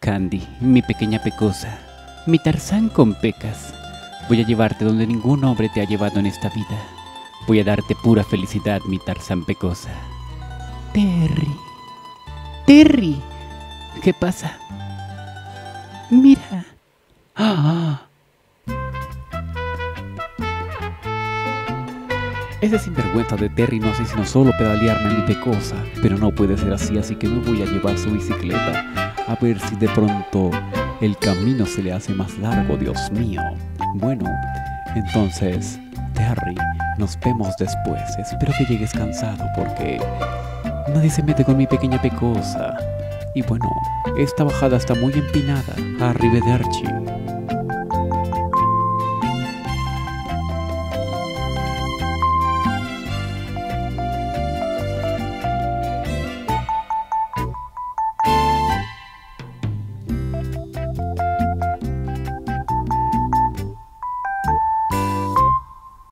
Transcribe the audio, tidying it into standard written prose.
Candy, mi pequeña pecosa, mi Tarzán con pecas. Voy a llevarte donde ningún hombre te ha llevado en esta vida. Voy a darte pura felicidad, mi Tarzán pecosa. Terry. Terry. ¿Qué pasa? Mira. ¡Ah! Ese sinvergüenza de Terry no hace sino solo pedalearme a mi pecosa, pero no puede ser así que me voy a llevar su bicicleta, a ver si de pronto el camino se le hace más largo, Dios mío. Bueno, entonces, Terry, nos vemos después. Espero que llegues cansado porque nadie se mete con mi pequeña pecosa. Y bueno, esta bajada está muy empinada. Arrivederci.